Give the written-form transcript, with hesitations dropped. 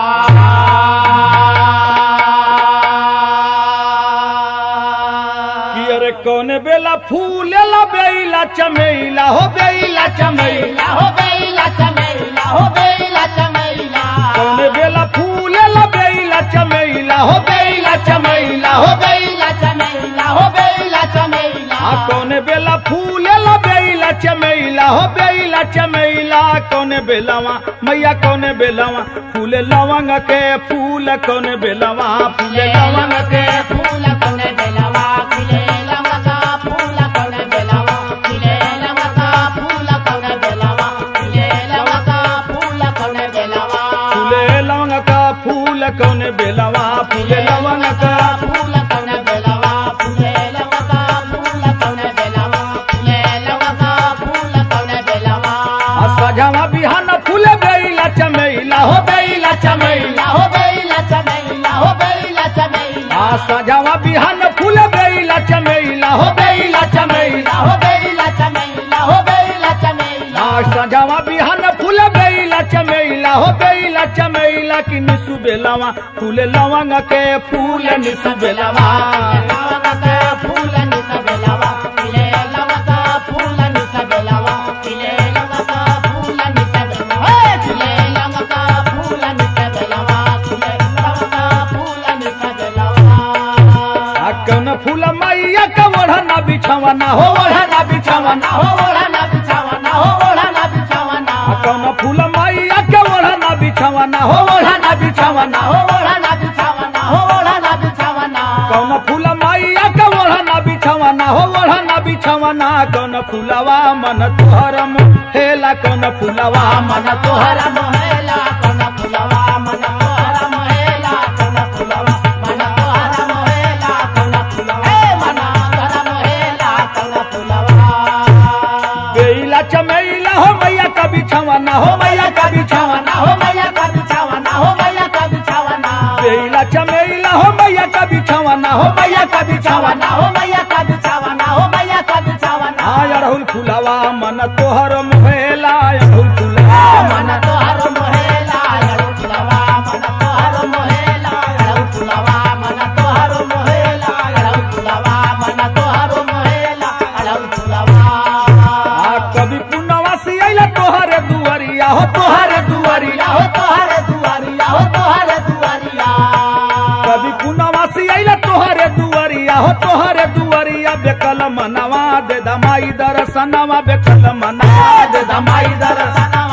कौन बेला फूल ला बेला चमेला हो बेला चमेला हो बेला चमेला हो बेला चमेला कौन बेला फूल ला बेला चमेला हो बेला चमेला हो बेला चमेला हो बेला चमेला कौन बेला फूल ला बेला चमेला हो बेला चमेला कौन बेलावा मैया कौन बेलावा फूल लवंग के फूल कौन बेलावा फूल लवंग के फूल कौन बेलावा कौन बेलवा फूले लवंग का फूल कौन बेलवा फूले लवंग का फूल कौन बेलवा फूले लवंग का फूल कौन बेलवा सजावा बिहान फूले बेला चमेला हो बेला चमेला हो बेला चमेला हो बेला चमेला सजावा बिहान फूले बेला चमेला हो बेला चमेला हो बेला चमेला हो बेला चमेला सजावा बिहान फूले बेला चमेला हो बेला चमेला की निसु बेलावा फूल लवंग के फूल निसु बेलावा लवंग के फूल निसु बेलावा फूले लवंग का फूल निसु बेलावा फूले लवंग का फूल निसु बेलावा फूले लवंग का फूल निसु बेलावा फूले लवंग का फूल निसु बेलावा कौन फूल मैया का ओढ़ना बिछावना हो ओढ़ना बिछावना हो ओढ़ना बिछावना हो ओढ़ना बिछावना कौन फूल मैया के ओढ़ना बिछावना हो ओढ़ना बिछावना हो ओढ़ना बिछावना हो ओढ़ना बिछावना कौन फूल मैया के ओढ़ना बिछावना हो ओढ़ना बिछावना कौन फूलवा मन तोहर मोहेला कौन फूलवा मन तोहर मोहेला कौन फूलवा मन तोहर मोहेला कौन फूलवा मन तोहर मोहेला कौन फूलवा मन तोहर मोहेला कौन फूलवा बेला चमेला हो मैया का बिछावना हो मैया का बिछावना हो मैया का बिछावना हो मैया का बिछावना बेला चमेला हो मैया का बिछावना हो मैया का बिछावना हो मैया का बिछावना हो मैया का बिछावना अड़हुल फुलवा मन तोहर मोहेला अड़हुल फुलवा मन तोहर मोहेला अड़हुल फुलवा मन तोहर मोहेला अड़हुल फुलवा मन तोहर मोहेला अड़हुल फुलवा मन तोहर मोहेला अड़हुल फुलवा कभी पुनवा से आइला तोहरे दुआरिया हो तोहरे दुआरिया हो तोहरे दुआरिया हो तोहरे दुआरिया कभी पुनवा से आइला तोहरे दुआरिया हो तोहरे दुआरिया बेकल मनवा दे दमाई दर्शनवा बेकल मनवा दे दमाई दर्शनवा